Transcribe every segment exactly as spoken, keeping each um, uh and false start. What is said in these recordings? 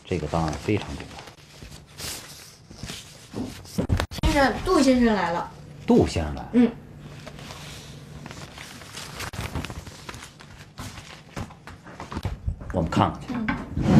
这个档案非常重要。 先生，杜先生来了。 杜先生来了。 嗯。 我们看看去。 嗯。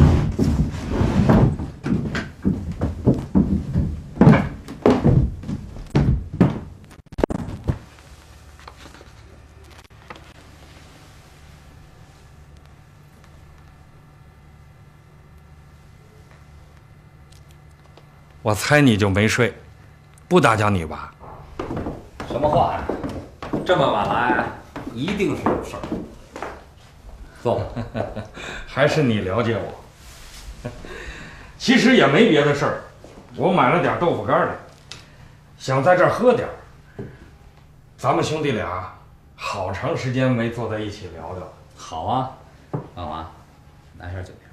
我猜你就没睡，不打搅你吧？ 什么话呀？这么晚来，一定是有事儿。坐吧。 还是你了解我。其实也没别的事儿，我买了点豆腐干来，想在这儿喝点儿。咱们兄弟俩好长时间没坐在一起聊聊。 好啊，万华，拿下酒瓶。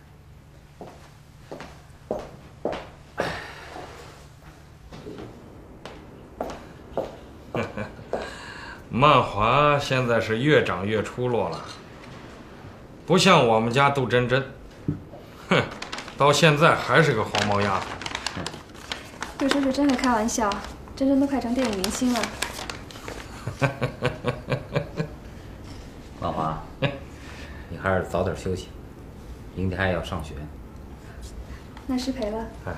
曼华现在是越长越出落了，不像我们家杜真真，哼，到现在还是个黄毛丫头。 杜叔叔真会开玩笑，真真都快成电影明星了。 万华，你还是早点休息，明天还要上学。 那失陪了。 哎。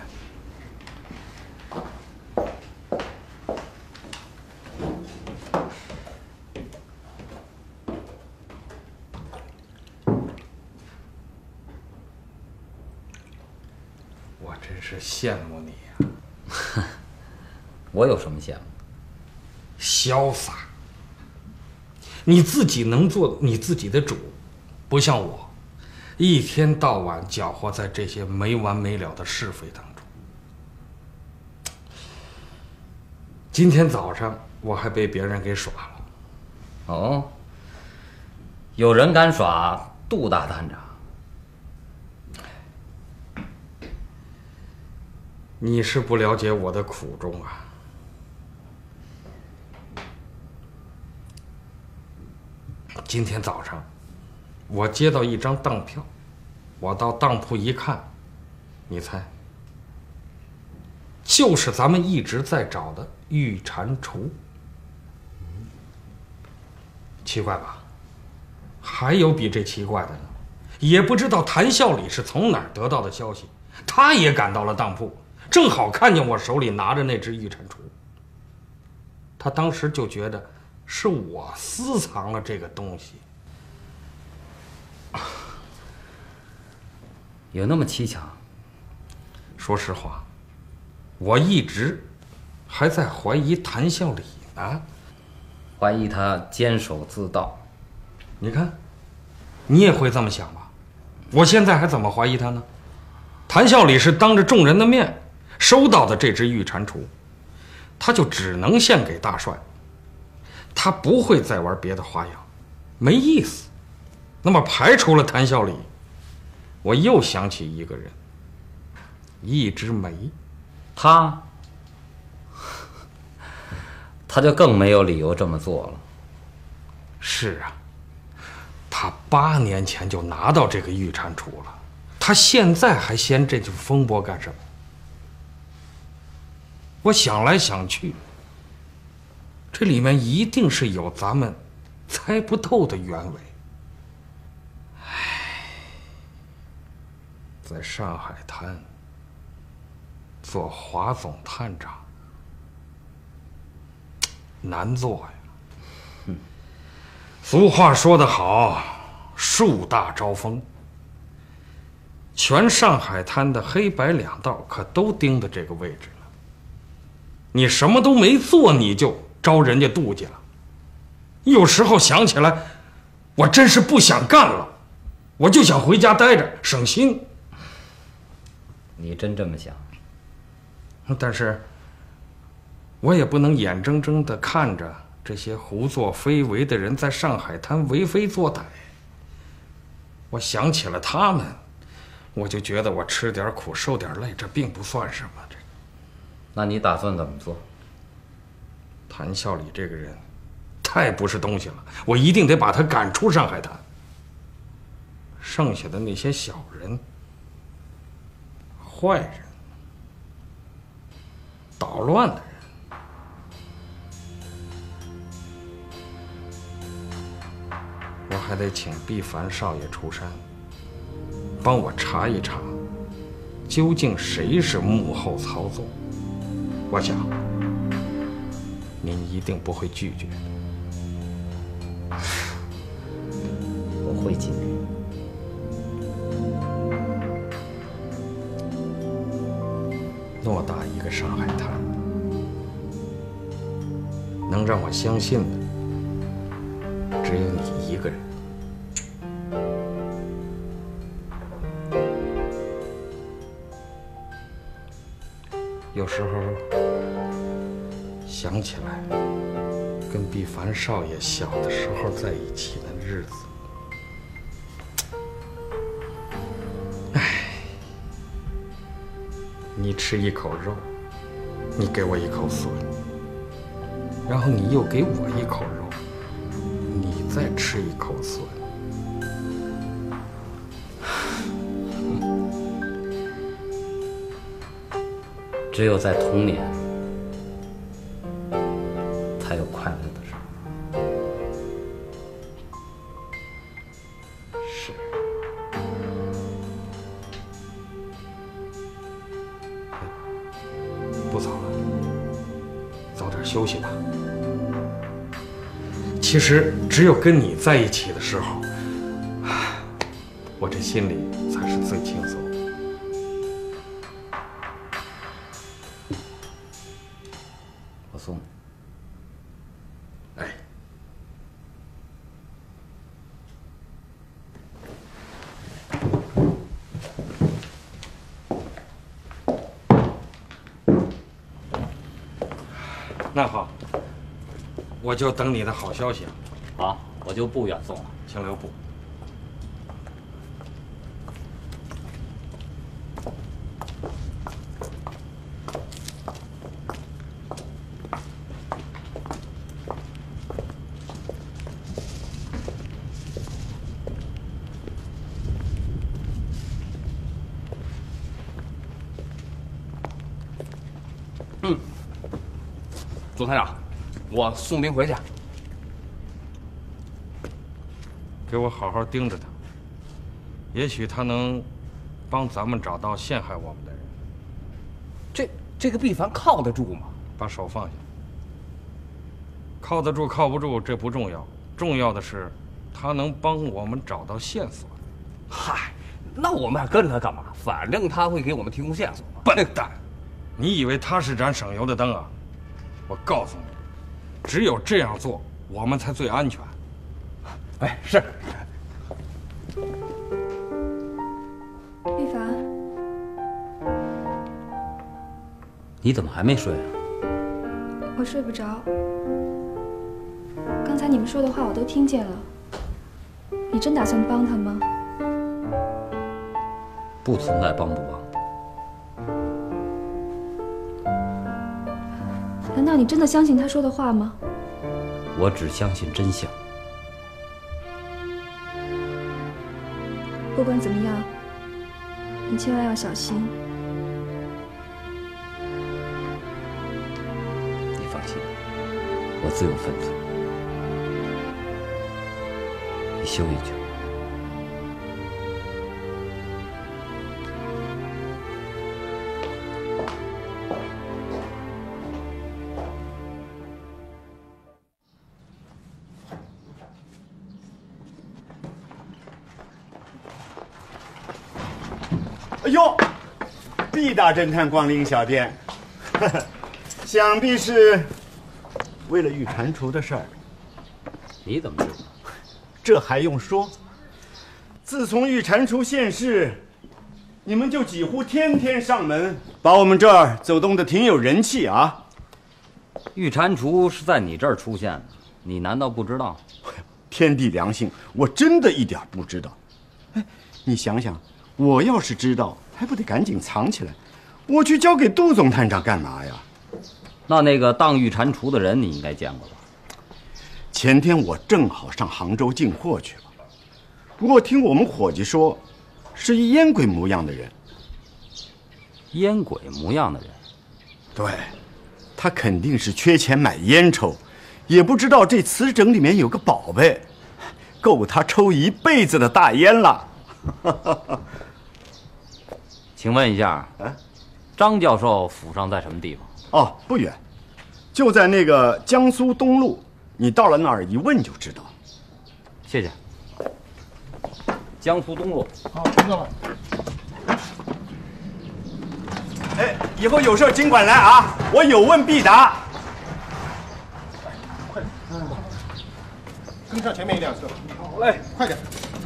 是羡慕你呀！ 我有什么羡慕？ 潇洒，你自己能做你自己的主，不像我，一天到晚搅和在这些没完没了的是非当中。今天早上我还被别人给耍了。 哦，有人敢耍杜大探长？ 你是不了解我的苦衷啊！今天早上，我接到一张当票，我到当铺一看，你猜，就是咱们一直在找的玉蟾蜍。奇怪吧？还有比这奇怪的呢？也不知道谭笑里是从哪儿得到的消息，他也赶到了当铺。正好看见我手里拿着那只玉蟾蜍，他当时就觉得是我私藏了这个东西。 有那么蹊跷？ 说实话，我一直还在怀疑谭笑里呢， 怀疑他监守自盗。 你看，你也会这么想吧？我现在还怎么怀疑他呢？谭笑里是当着众人的面收到的这只玉蟾蜍，他就只能献给大帅，他不会再玩别的花样，没意思。那么排除了谭笑里，我又想起一个人，一枝梅。 他，他就更没有理由这么做了。 是啊，他八年前就拿到这个玉蟾蜍了，他现在还掀这种风波干什么？我想来想去，这里面一定是有咱们猜不透的原委。唉，在上海滩做华总探长难做呀。俗话说得好，树大招风。全上海滩的黑白两道可都盯着这个位置了。你什么都没做，你就招人家妒忌了。有时候想起来，我真是不想干了，我就想回家待着，省心。 你真这么想？ 但是，我也不能眼睁睁地看着这些胡作非为的人在上海滩为非作歹。我想起了他们，我就觉得我吃点苦受点累，这并不算什么。这个， 那你打算怎么做？ 谭笑里这个人太不是东西了，我一定得把他赶出上海滩。剩下的那些小人， 坏人、捣乱的人。我还得请毕凡少爷出山，帮我查一查，究竟谁是幕后操作。我想，您一定不会拒绝的。 我会尽力。 偌大一个上海滩，能让我相信的，只有你一个人。有时候想起来，跟毕凡少爷小的时候在一起的日子，唉，你吃一口肉，你给我一口笋，然后你又给我一口肉，你再吃一口笋。 只有在童年，才有快乐的事。 是。不早了，早点休息吧。其实，只有跟你在一起的时候，我这心里才是最轻松的。 我送你。 哎，那好，我就等你的好消息啊！ 好，我就不远送了， 请留步。 嗯，总团长，我送兵回去。 给我好好盯着他，也许他能帮咱们找到陷害我们的人。 这这个毕凡靠得住吗？ 把手放下。靠得住靠不住这不重要，重要的是他能帮我们找到线索。 嗨，那我们还跟着他干嘛？反正他会给我们提供线索。 笨蛋！你以为他是盏省油的灯啊？我告诉你，只有这样做，我们才最安全。 哎，是。 毕凡， 你怎么还没睡啊？ 我睡不着。刚才你们说的话我都听见了。你真打算帮他吗？ 不存在帮不帮。 难道你真的相信他说的话吗？ 我只相信真相。 不管怎么样，你千万要小心。 你放心，我自有分寸。你休一觉。 哎呦，毕大侦探光临小店，呵呵，想必是为了玉蟾蜍的事儿。 你怎么知道？ 这还用说？自从玉蟾蜍现世，你们就几乎天天上门，把我们这儿走动的挺有人气啊。 玉蟾蜍是在你这儿出现的，你难道不知道？ 天地良心，我真的一点不知道。哎，你想想。我要是知道，还不得赶紧藏起来？我去交给杜总探长干嘛呀？ 那那个当玉蟾蜍的人，你应该见过吧？ 前天我正好上杭州进货去了，不过听我们伙计说，是一烟鬼模样的人。 烟鬼模样的人。 对，他肯定是缺钱买烟抽，也不知道这瓷整里面有个宝贝，够他抽一辈子的大烟了。 请问一下， 啊， 张教授府上在什么地方？ 哦，不远，就在那个江苏东路，你到了那儿一问就知道。 谢谢。江苏东路。 好，知道了。 哎，以后有事尽管来啊，我有问必答。 快点，嗯，跟上前面一辆车。 好嘞， 快点。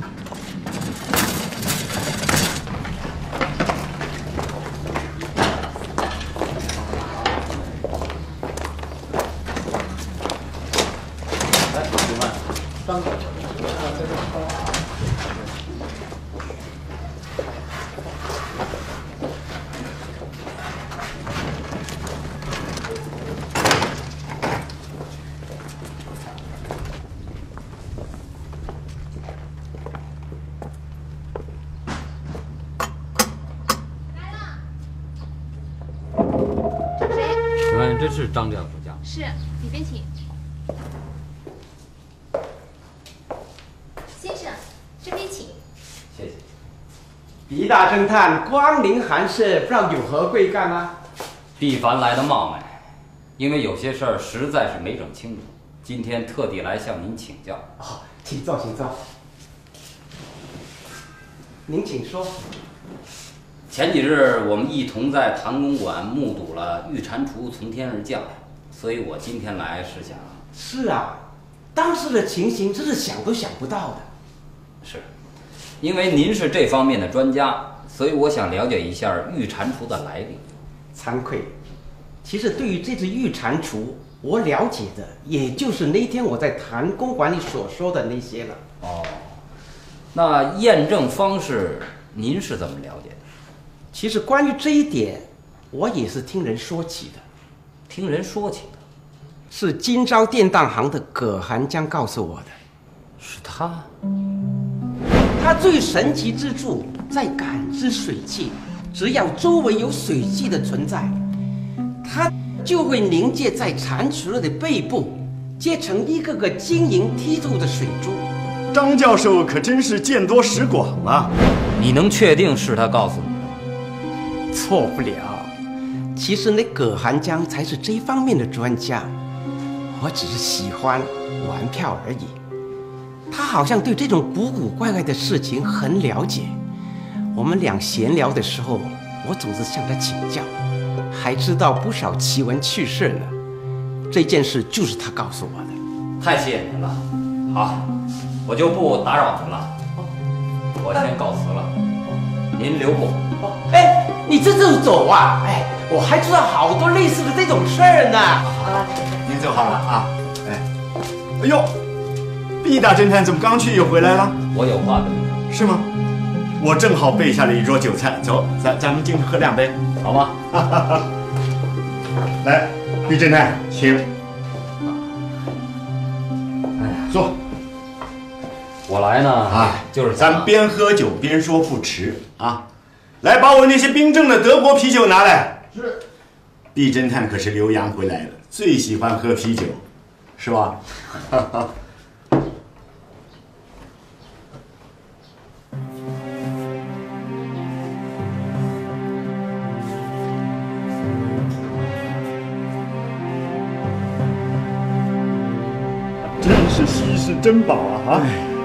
来，请问张教授。请问这是张教授家？ 是，里边请。先生，这边请。 谢谢。 狄大侦探光临寒舍，不知道有何贵干啊？ 毕凡来的冒昧，因为有些事儿实在是没整清楚，今天特地来向您请教。 哦，请坐，请坐。您请说。 前几日我们一同在谭公馆目睹了玉蟾蜍从天而降，所以我今天来是想…… 是啊，当时的情形真是想都想不到的。 是，因为您是这方面的专家，所以我想了解一下玉蟾蜍的来历。 惭愧，其实对于这只玉蟾蜍，我了解的也就是那天我在谭公馆里所说的那些了。 哦，那验证方式您是怎么了解的？ 其实关于这一点，我也是听人说起的。 听人说起的？ 是今朝典当行的葛寒江告诉我的。 是他？ 他最神奇之处在感知水汽，只要周围有水汽的存在，它就会凝结在蟾蜍的背部，结成一个个晶莹剔透的水珠。 张教授可真是见多识广啊！ 你能确定是他告诉你的？ 错不了。其实那葛寒江才是这方面的专家，我只是喜欢玩票而已。他好像对这种古古怪怪的事情很了解。我们俩闲聊的时候，我总是向他请教，还知道不少奇闻趣事呢。这件事就是他告诉我的。 太谢谢您了。好，我就不打扰您了，我先告辞了。您留步。 哎，你这就走啊？哎，我还知道好多类似的这种事儿呢。 好了， 您走好了啊。哎，哎呦，毕大侦探怎么刚去又回来了？ 我有话跟你说。 是吗？我正好备下了一桌酒菜，走，咱咱们进去喝两杯， 好吗？ 来，毕侦探，请。 哎呀， 坐。 我来呢， 啊， 就是咱边喝酒边说不迟啊！来，把我那些冰镇的德国啤酒拿来。 是。 毕侦探可是留洋回来的，最喜欢喝啤酒，是吧？真是稀世珍宝啊！啊！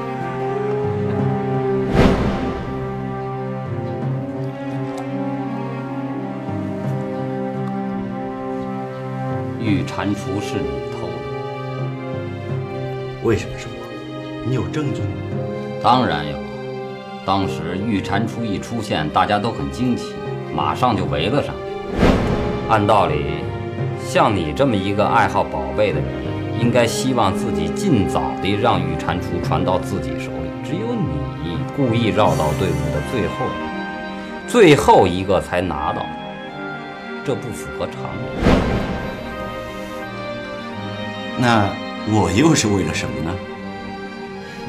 玉蟾蜍是你偷的？ 为什么是我？你有证据吗？ 当然有。当时玉蟾蜍一出现，大家都很惊奇，马上就围了上来。按道理，像你这么一个爱好宝贝的人，应该希望自己尽早地让玉蟾蜍传到自己手里。只有你故意绕到队伍的最后一个，最后一个才拿到，这不符合常理。 那我又是为了什么呢？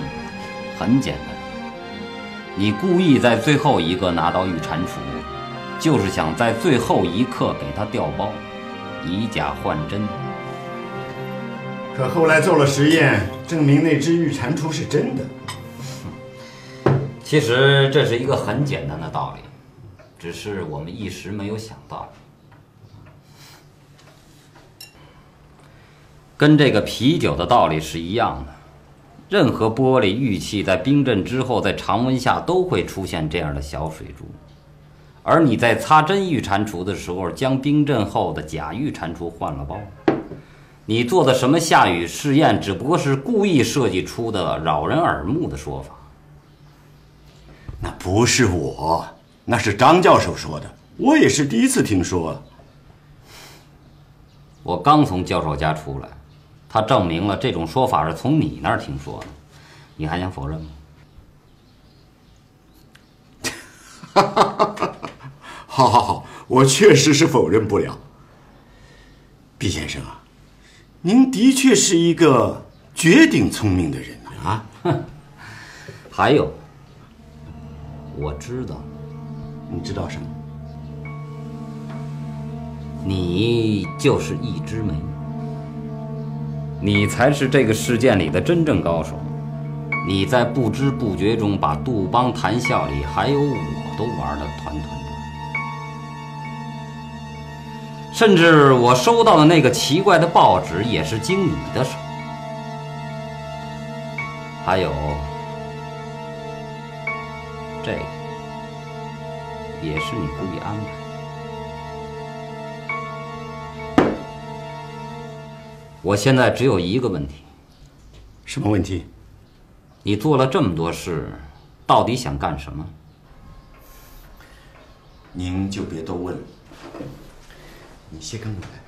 很简单，你故意在最后一个拿到玉蟾蜍， 就是想在最后一刻给他调包，以假换真。 可后来做了实验，证明那只玉蟾蜍是真的。 其实这是一个很简单的道理，只是我们一时没有想到。跟这个啤酒的道理是一样的，任何玻璃、玉器在冰镇之后，在常温下都会出现这样的小水珠。而你在擦真玉蟾蜍的时候，将冰镇后的假玉蟾蜍换了包。你做的什么下雨试验，只不过是故意设计出的扰人耳目的说法。 那不是我，那是张教授说的，我也是第一次听说。 我刚从教授家出来，他证明了这种说法是从你那儿听说的，你还想否认吗？ 好好好，我确实是否认不了。毕先生啊，您的确是一个绝顶聪明的人啊！ 哼，还有，我知道， 你知道什么？ 你就是一枝梅，你才是这个事件里的真正高手。你在不知不觉中把杜邦谈笑里还有我都玩得团团转，甚至我收到的那个奇怪的报纸也是经你的手。还有这个也是你故意安排。我现在只有一个问题。 什么问题？ 你做了这么多事，到底想干什么？ 您就别多问了，你先跟我来。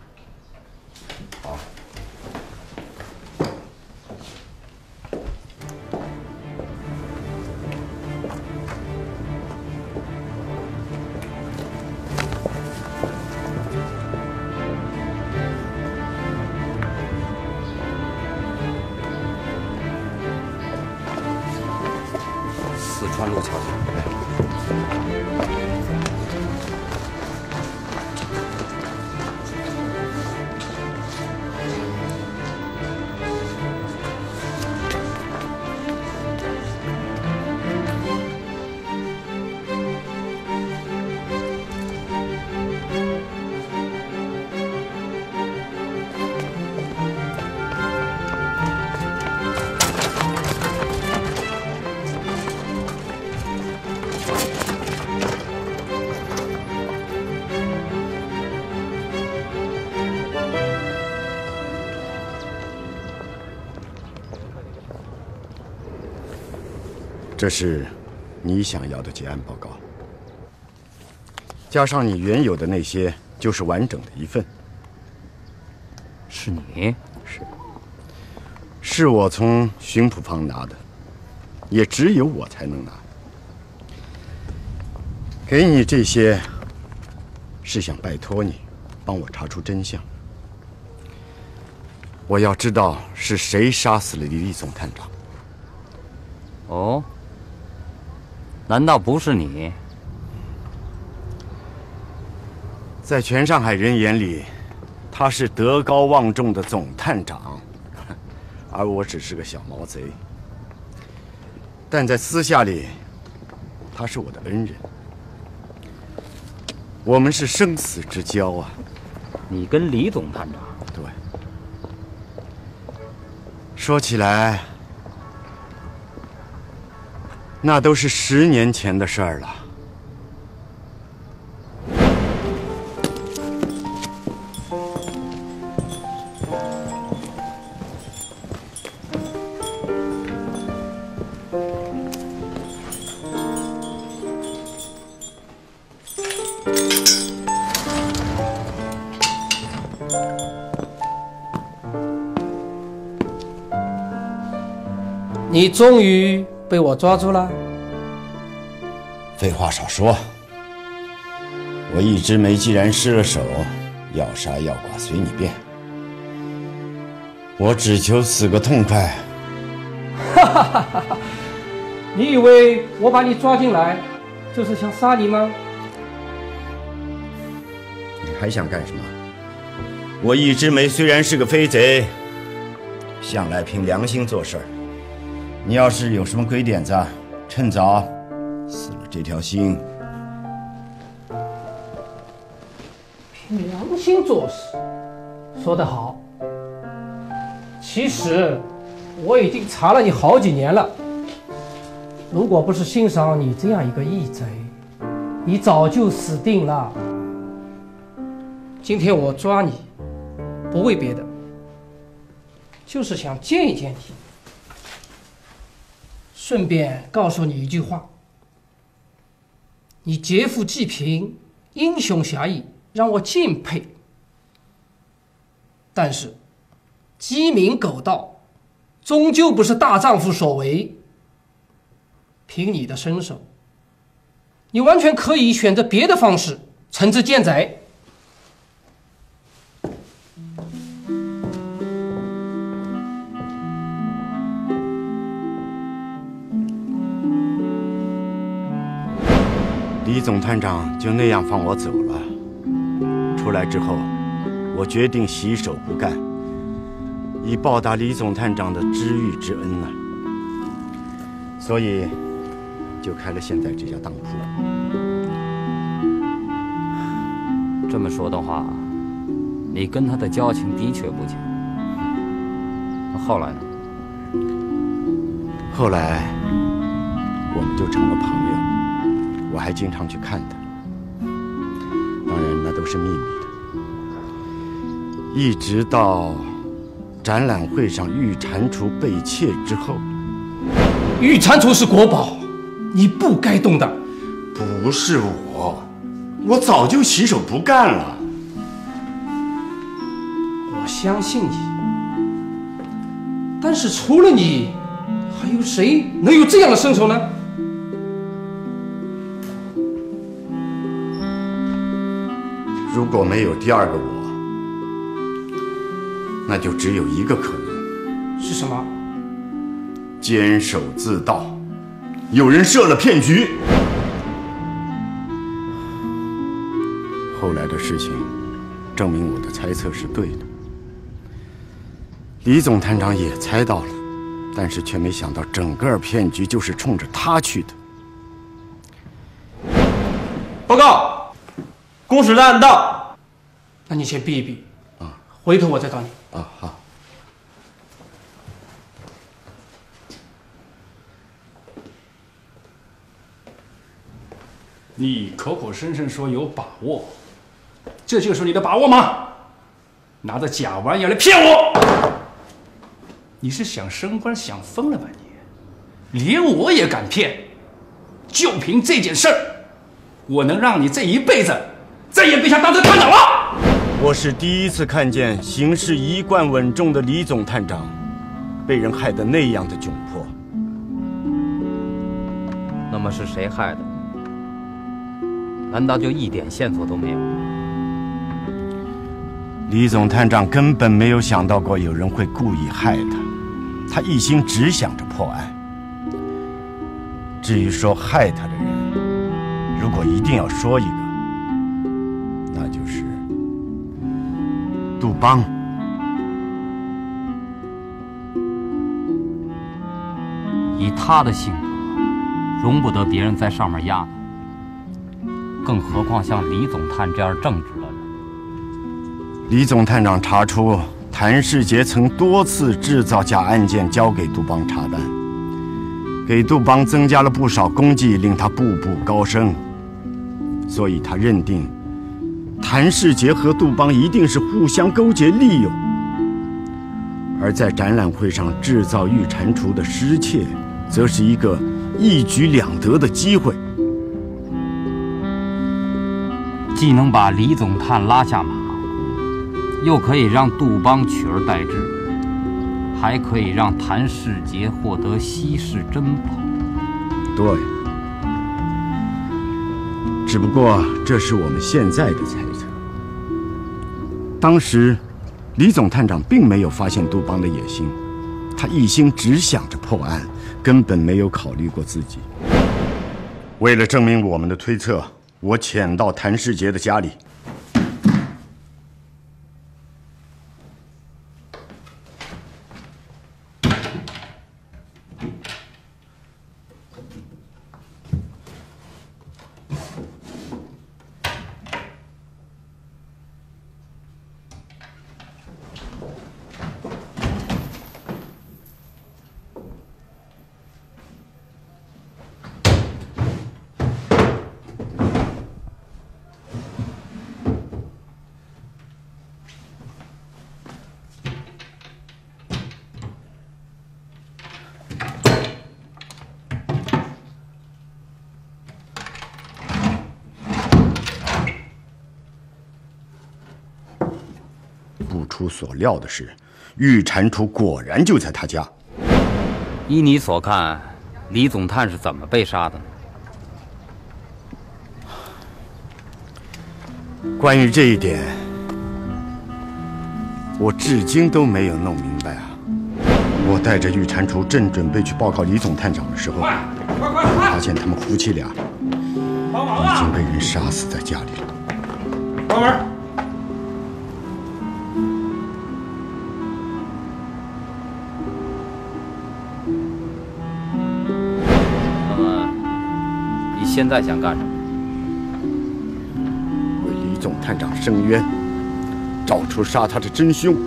好。四川路桥下。 这是你想要的结案报告，加上你原有的那些，就是完整的一份。 是你？ 是，是我从巡捕房拿的，也只有我才能拿。给你这些，是想拜托你帮我查出真相。我要知道是谁杀死了李立总探长。 哦。难道不是你？ 在全上海人眼里，他是德高望重的总探长，而我只是个小毛贼。但在私下里，他是我的恩人，我们是生死之交啊！ 你跟李总探长？ 对。说起来，那都是十年前的事儿了。 你终于被我抓住了。 废话少说，我一枝梅既然失了手，要杀要剐随你便，我只求死个痛快。 哈哈哈哈哈！你以为我把你抓进来就是想杀你吗？ 还想干什么？我一枝梅虽然是个飞贼，向来凭良心做事儿。你要是有什么鬼点子，趁早死了这条心。 凭良心做事，说得好。其实我已经查了你好几年了，如果不是欣赏你这样一个义贼，你早就死定了。今天我抓你，不为别的，就是想见一见你，顺便告诉你一句话：你劫富济贫，英雄侠义，让我敬佩。但是鸡鸣狗盗，终究不是大丈夫所为。凭你的身手，你完全可以选择别的方式惩治贱贼。 李总探长就那样放我走了。出来之后，我决定洗手不干，以报答李总探长的知遇之恩啊。所以，就开了现在这家当铺。 这么说的话，你跟他的交情的确不浅。那后来呢？ 后来，我们就成了朋友。我还经常去看他，当然那都是秘密的。一直到展览会上玉蟾蜍被窃之后， 玉蟾蜍是国宝，你不该动的。 不是我，我早就洗手不干了。 我相信你，但是除了你，还有谁能有这样的身手呢？ 如果没有第二个我，那就只有一个可能。 是什么？ 监守自盗，有人设了骗局。后来的事情证明我的猜测是对的。李总探长也猜到了，但是却没想到整个骗局就是冲着他去的。 报告，公使大人到。 那你先避一避，啊，回头我再找你。 啊，好。 你口口声声说有把握，这就是你的把握吗？拿着假玩意儿来骗我？你是想升官想疯了吧你？连我也敢骗？就凭这件事儿，我能让你这一辈子再也别想当这探长了。 我是第一次看见行事一贯稳重的李总探长被人害得那样的窘迫。 那么是谁害的？难道就一点线索都没有？ 李总探长根本没有想到过有人会故意害他，他一心只想着破案。至于说害他的人，如果一定要说一个，那就是杜邦。 以他的性格，容不得别人在上面压他，更何况像李总探这样正直的人。 李总探长查出谭世杰曾多次制造假案件交给杜邦查办，给杜邦增加了不少功绩，令他步步高升。所以他认定谭世杰和杜邦一定是互相勾结利用，而在展览会上制造玉蟾蜍的失窃，则是一个一举两得的机会， 既能把李总探拉下马，又可以让杜邦取而代之，还可以让谭世杰获得稀世珍宝。 对，只不过这是我们现在的猜测。当时，李总探长并没有发现杜邦的野心，他一心只想着破案，根本没有考虑过自己。为了证明我们的推测，我潜到谭世杰的家里。 出所料的是，玉蟾蜍果然就在他家。 依你所看，李总探是怎么被杀的呢？ 关于这一点，我至今都没有弄明白啊！我带着玉蟾蜍正准备去报告李总探长的时候，发现他们夫妻俩已经被人杀死在家里了。 关门。 那么，你现在想干什么？ 为李总探长伸冤，找出杀他的真凶。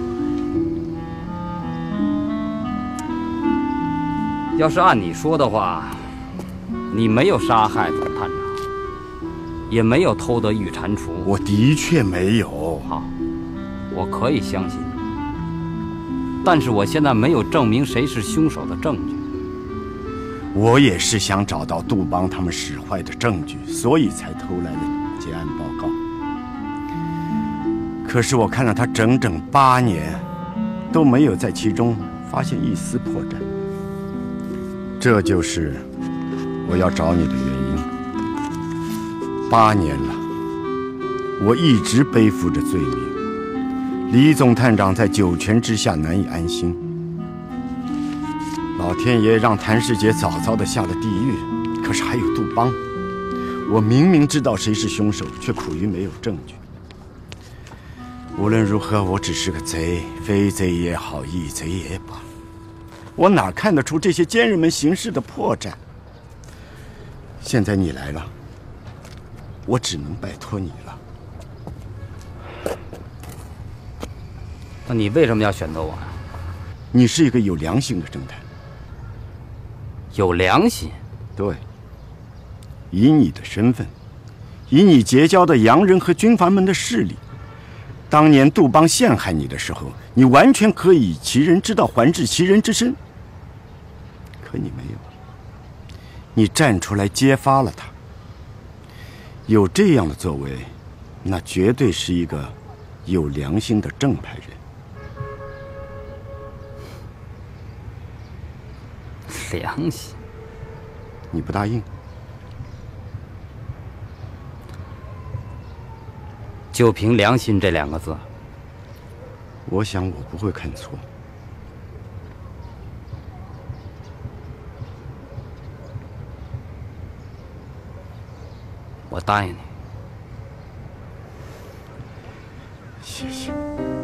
要是按你说的话，你没有杀害总探长，也没有偷得玉蟾蜍。 我的确没有。 好，我可以相信你。但是我现在没有证明谁是凶手的证据。 我也是想找到杜邦他们使坏的证据，所以才偷来了结案报告。可是我看了他整整八年，都没有在其中发现一丝破绽。这就是我要找你的原因。八年了，我一直背负着罪名。李总探长在九泉之下难以安心，老天爷让谭世杰早早的下了地狱。可是还有杜邦，我明明知道谁是凶手，却苦于没有证据。无论如何，我只是个贼，非贼也好，义贼也罢。我哪看得出这些奸人们行事的破绽？现在你来了，我只能拜托你了。 那你为什么要选择我呀？ 你是一个有良心的侦探。 有良心？ 对。以你的身份，以你结交的洋人和军阀们的势力，当年杜邦陷害你的时候，你完全可以以其人之道还治其人之身。可你没有，你站出来揭发了他。有这样的作为，那绝对是一个有良心的正派人。 良心？ 你不答应？ 就凭良心这两个字， 我想我不会看错。 我答应你。 谢谢。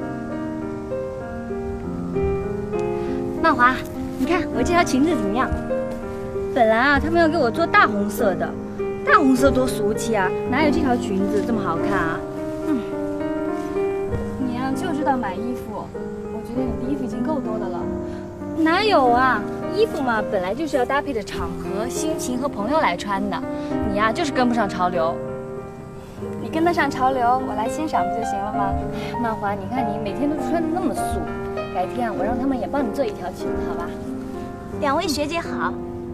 曼华，你看我这条裙子怎么样？本来啊，他们要给我做大红色的，大红色多俗气啊，哪有这条裙子这么好看啊？嗯， 你呀、啊、就知道买衣服，我觉得你的衣服已经够多的了。 哪有啊？衣服嘛，本来就是要搭配着场合、心情和朋友来穿的。你呀、啊，就是跟不上潮流。 你跟得上潮流，我来欣赏不就行了吗？ 曼华，你看你每天都穿得那么素，改天啊，我让他们也帮你做一条裙子，好吧？ 两位学姐好，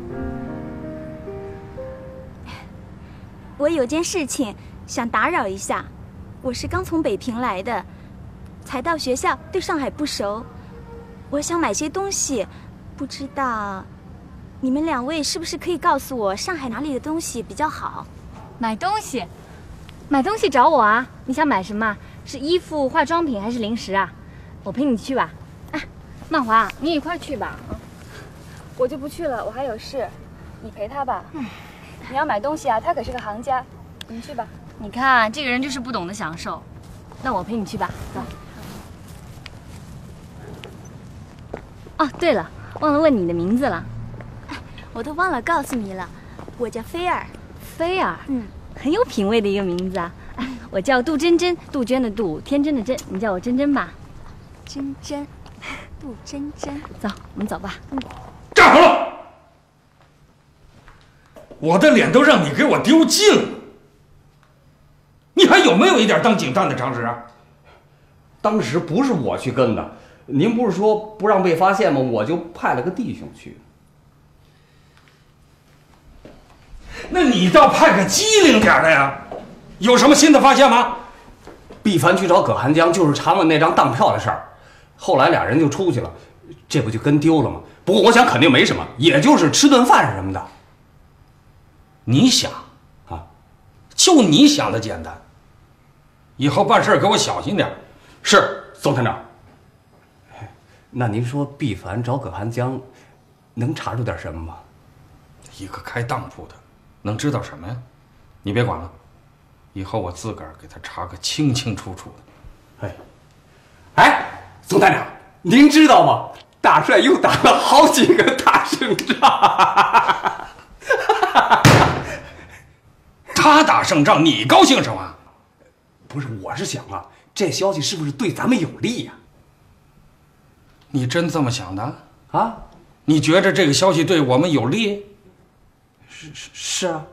我有件事情想打扰一下。我是刚从北平来的，才到学校，对上海不熟。我想买些东西，不知道你们两位是不是可以告诉我上海哪里的东西比较好？ 买东西，买东西找我啊！你想买什么？是衣服、化妆品还是零食啊？我陪你去吧。哎，曼华，你也一块去吧。 我就不去了，我还有事，你陪他吧。嗯，你要买东西啊，他可是个行家，你去吧。 你看这个人就是不懂得享受，那我陪你去吧。走。哦，对了，忘了问你的名字了。 我都忘了告诉你了，我叫菲儿。 菲儿， 嗯， 很有品味的一个名字啊。我叫杜真真，杜鹃的杜，天真的真，你叫我真真吧。 真真，杜真真。 走，我们走吧。嗯。 站好了！我的脸都让你给我丢尽了，你还有没有一点当警探的常识啊？ 当时不是我去跟的，您不是说不让被发现吗？我就派了个弟兄去。 那你倒派个机灵点的呀！有什么新的发现吗？ 毕凡去找葛寒江就是查问那张当票的事儿，后来俩人就出去了，这不就跟丢了吗？不过我想肯定没什么，也就是吃顿饭什么的。 你想啊，就你想的简单。以后办事给我小心点。 是，总探长。那您说毕凡找葛寒江，能查出点什么吗？ 一个开当铺的，能知道什么呀？你别管了，以后我自个儿给他查个清清楚楚的。 哎，哎，总探长，您知道吗？大帅又打了好几个大胜仗。 他打胜仗，你高兴什么？ 不是，我是想啊，这消息是不是对咱们有利呀？ 你真这么想的啊？ 你觉着这个消息对我们有利？ 是是是啊。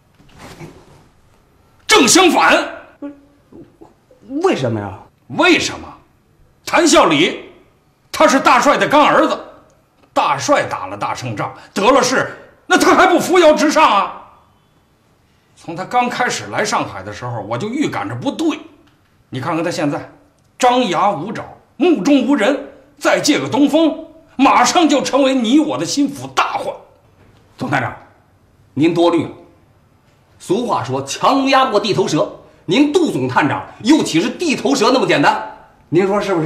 正相反。 为什么呀？ 为什么？谭笑礼，他是大帅的干儿子，大帅打了大胜仗，得了势，那他还不扶摇直上啊？从他刚开始来上海的时候，我就预感着不对。你看看他现在，张牙舞爪，目中无人，再借个东风，马上就成为你我的心腹大患。 总探长，您多虑了。俗话说，强压过地头蛇，您杜总探长又岂是地头蛇那么简单？您说是不是？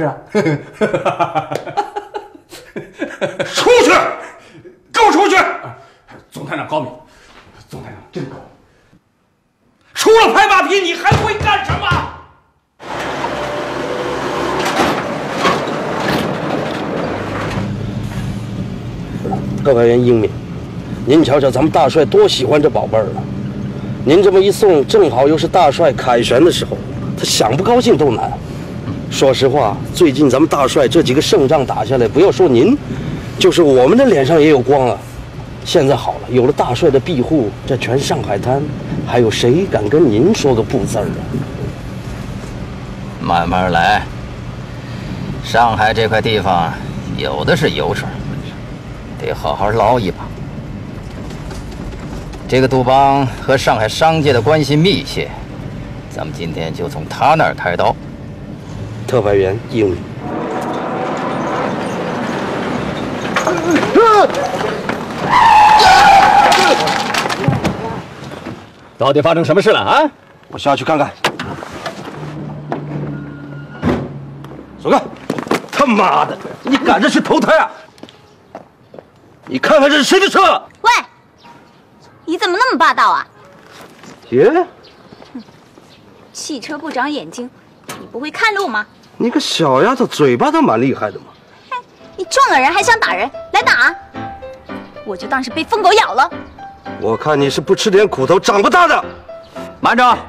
出去，给我出去！ 总探长高明，总探长真高明。 除了拍马屁，你还会干什么？ 特派员英明，您瞧瞧咱们大帅多喜欢这宝贝儿啊！您这么一送，正好又是大帅凯旋的时候，他想不高兴都难。说实话，最近咱们大帅这几个胜仗打下来，不要说您，就是我们的脸上也有光啊。现在好了，有了大帅的庇护，这全上海滩还有谁敢跟您说个不字儿啊？ 慢慢来，上海这块地方有的是油水，得好好捞一把。这个杜邦和上海商界的关系密切，咱们今天就从他那儿开刀。 特派员英明。 到底发生什么事了啊？ 我下去看看。走开！他妈的，你赶着去投胎啊？你看看这是谁的车？ 喂，你怎么那么霸道啊？ 姐， 汽车不长眼睛，你不会看路吗？ 你个小丫头，嘴巴倒蛮厉害的嘛。 你撞了人还想打人，来打！我就当是被疯狗咬了。 我看你是不吃点苦头长不大的。 慢着！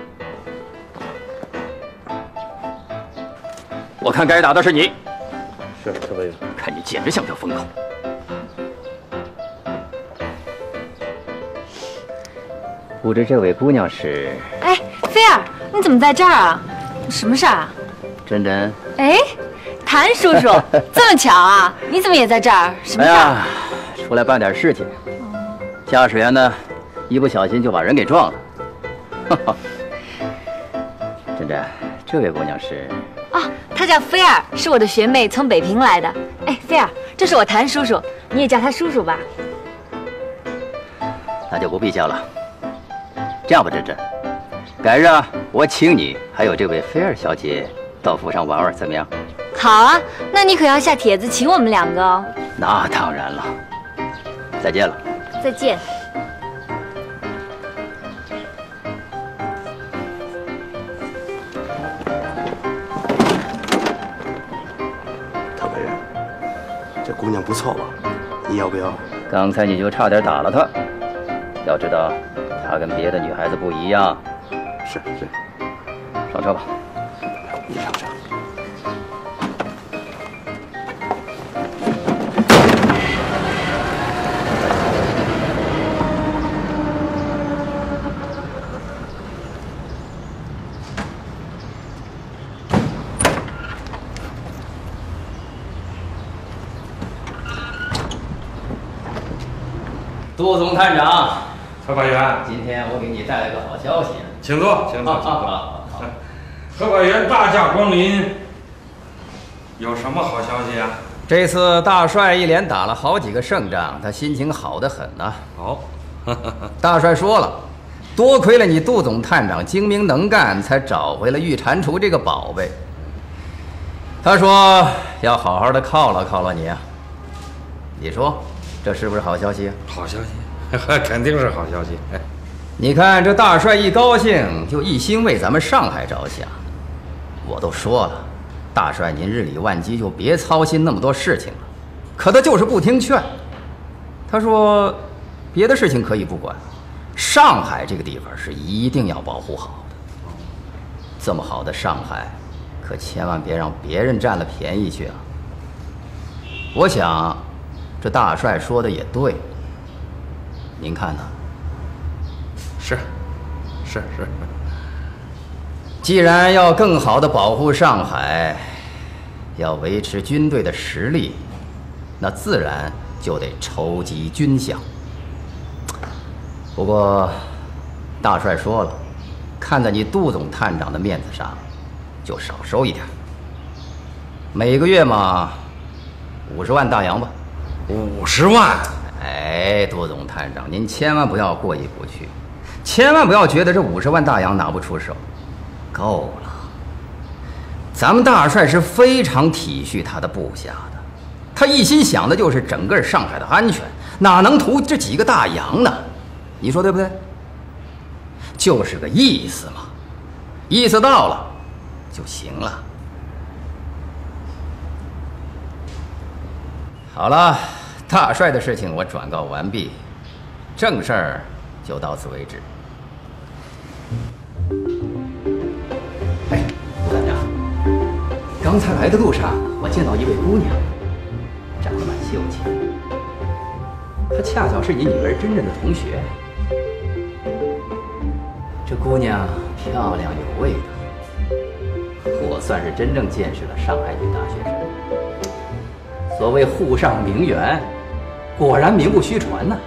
我看该打的是你。 是，特派员。 看你简直像条疯狗。不知这位姑娘是？ 哎，菲儿，你怎么在这儿啊？什么事儿啊？ 珍珍。 哎，谭叔叔，这么巧啊？你怎么也在这儿？什么事儿？ 哎呀，出来办点事情。驾驶员呢，一不小心就把人给撞了。珍珍，这位姑娘是？ 哦，她叫菲儿，是我的学妹，从北平来的。哎，菲儿，这是我谭叔叔，你也叫他叔叔吧。 那就不必叫了。这样吧，珍珍，改日啊，我请你还有这位菲儿小姐到府上玩玩，怎么样？ 好啊，那你可要下帖子请我们两个哦。 那当然了。再见了。 再见。 特派员，这姑娘不错吧？你要不要？ 刚才你就差点打了她。要知道，她跟别的女孩子不一样。 是是。 上车吧。 你上车。 杜总探长， 特派员， 今天我给你带来个好消息。 请坐，请坐，请坐。 特派员大驾光临，有什么好消息啊？ 这次大帅一连打了好几个胜仗，他心情好得很呐。 好， 大帅说了，多亏了你杜总探长精明能干，才找回了玉蟾蜍这个宝贝。他说要好好的犒劳犒劳你啊。你说这是不是好消息啊？ 好消息，肯定是好消息。 你看这大帅一高兴，就一心为咱们上海着想。我都说了，大帅您日理万机，就别操心那么多事情了。可他就是不听劝。他说，别的事情可以不管，上海这个地方是一定要保护好的。这么好的上海，可千万别让别人占了便宜去啊！我想，这大帅说的也对。您看呢？ 是，是是。 既然要更好的保护上海，要维持军队的实力，那自然就得筹集军饷。不过，大帅说了，看在你杜总探长的面子上，就少收一点。每个月嘛，五十万大洋吧。 五十万？ 哎，杜总探长，您千万不要过意不去，千万不要觉得这五十万大洋拿不出手。够了，咱们大帅是非常体恤他的部下的，他一心想的就是整个上海的安全，哪能图这几个大洋呢？你说对不对？就是个意思嘛，意思到了就行了。好了，大帅的事情我转告完毕，正事儿就到此为止。刚才来的路上，我见到一位姑娘，长得蛮秀气，她恰巧是你女儿真真的同学。这姑娘漂亮有味道，我算是真正见识了上海女大学生。所谓沪上名媛，果然名不虚传呐。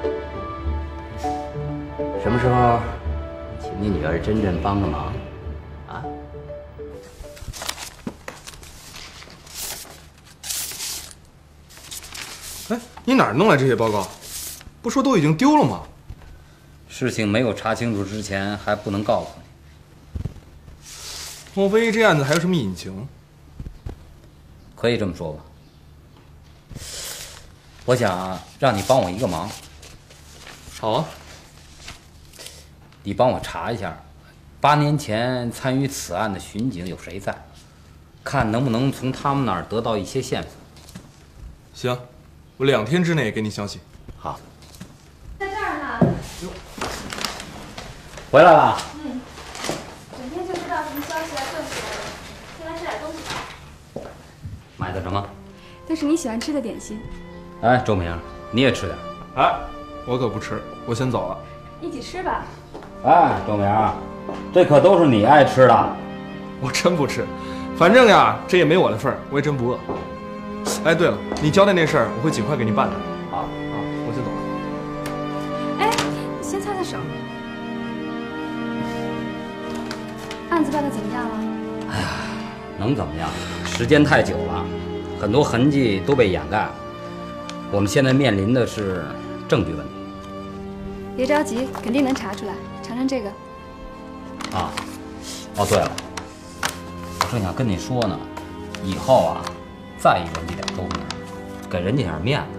什么时候，请你女儿真真帮个忙？ 哎，你哪儿弄来这些报告？不说都已经丢了吗？ 事情没有查清楚之前，还不能告诉你。 莫非这案子还有什么隐情？ 可以这么说吧。我想让你帮我一个忙。 好啊。 你帮我查一下，八年前参与此案的巡警有谁在？看能不能从他们那儿得到一些线索。 行。我两天之内给你消息。 好， 在这儿呢。 回来了。 嗯，整天就知道什么消息啊，这些的。先来吃点东西吧。 买的什么？ 这是你喜欢吃的点心。 哎，周明，你也吃点。 哎，我可不吃，我先走了。 一起吃吧。 哎，周明，这可都是你爱吃的。 我真不吃，反正呀，这也没我的份儿，我也真不饿。哎，对了，你交代那事儿，我会尽快给你办的。 好， 好，我先走了。 哎，先擦擦手。案子办得怎么样了？ 哎呀，能怎么样？时间太久了，很多痕迹都被掩盖了。我们现在面临的是证据问题。 别着急，肯定能查出来。尝尝这个。 啊，哦对了，我正想跟你说呢，以后啊。在意人家点周明，给人家点面子。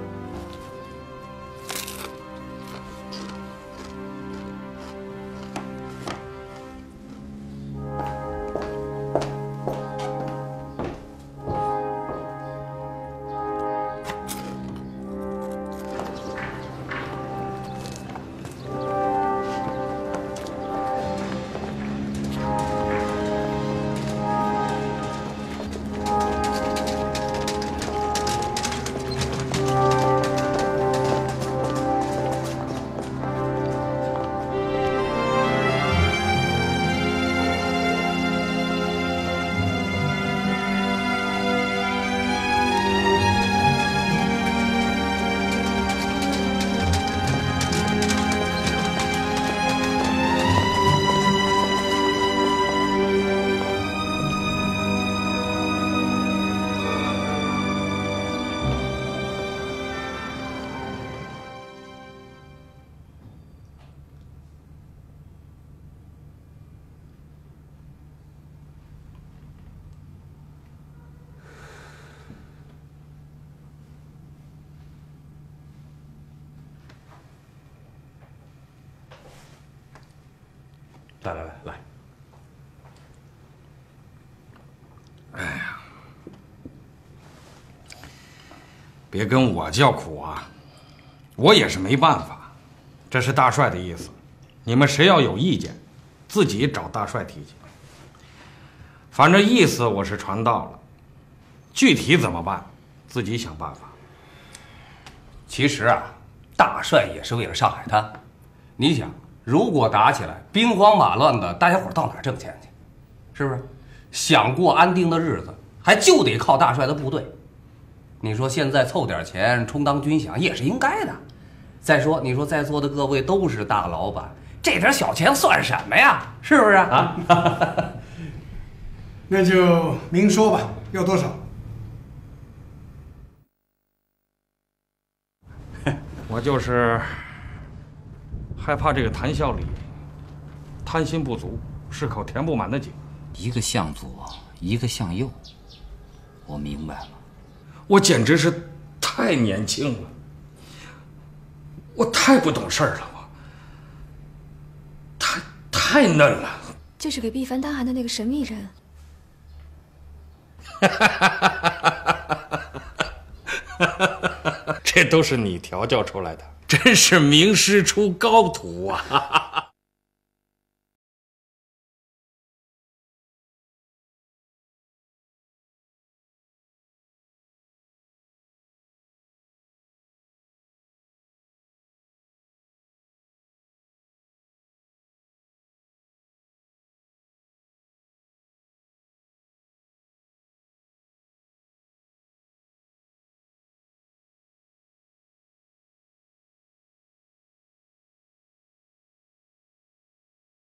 来来来来。 哎呀，别跟我叫苦啊，我也是没办法。这是大帅的意思，你们谁要有意见，自己找大帅提去。反正意思我是传到了，具体怎么办，自己想办法。 其实啊，大帅也是为了上海滩。你想，如果打起来，兵荒马乱的，大家伙到哪儿挣钱去？是不是？想过安定的日子，还就得靠大帅的部队。你说现在凑点钱充当军饷也是应该的。再说，你说在座的各位都是大老板，这点小钱算什么呀？是不是啊？ 那就明说吧，要多少？ 我就是害怕这个谭笑里贪心不足，是口填不满的井。 一个向左，一个向右，我明白了。 我简直是太年轻了，我太不懂事儿了，我太太嫩了。 就是给毕凡当寒的那个神秘人。 这都是你调教出来的，真是名师出高徒啊！